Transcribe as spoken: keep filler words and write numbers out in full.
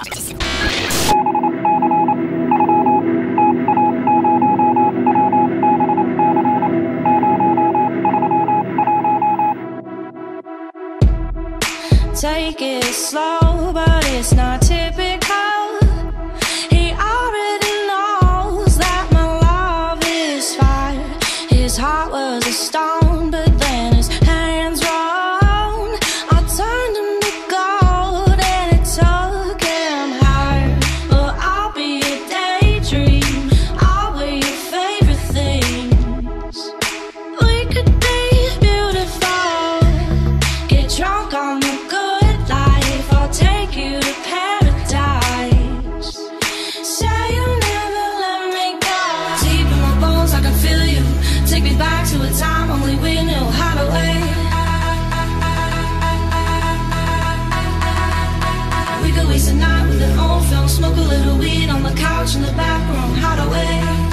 Take it slow, but it's not typical. He already knows that my love is fire. His heart was a stone, but then his hands rolled. I turned him to gold and it took him higher. But I'll be a daydream, I'll be your favorite things. We could be beautiful, get drunk on the good life. I'll take you to paradise. Say you'll never let me go. Deep in my bones I can feel you. Take me back to a time only we knew how to wait. We could waste a night with an old film, smoke a little weed on the couch in the back room, how to wait.